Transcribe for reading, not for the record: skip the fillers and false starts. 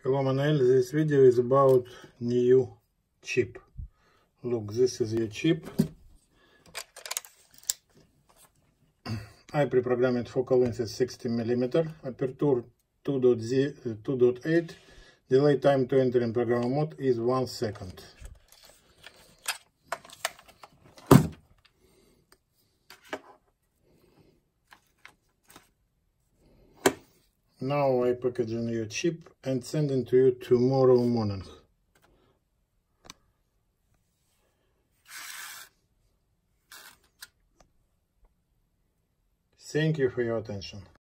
Hello Manel, this video is about new chip. Look, this is your chip. I pre-programmed focal length at 60mm, aperture 2.8, delay time to enter in programmable mode is 1 second. Now I package in your chip and send it to you tomorrow morning. Thank you for your attention.